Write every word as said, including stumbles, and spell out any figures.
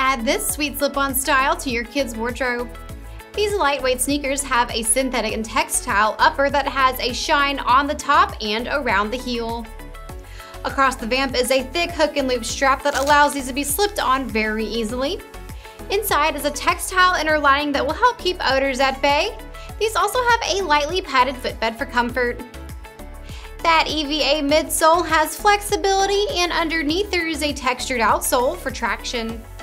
Add this sweet slip-on style to your kids' wardrobe. These lightweight sneakers have a synthetic and textile upper that has a shine on the top and around the heel. Across the vamp is a thick hook and loop strap that allows these to be slipped on very easily. Inside is a textile inner lining that will help keep odors at bay. These also have a lightly padded footbed for comfort. That E V A midsole has flexibility, and underneath there is a textured outsole for traction.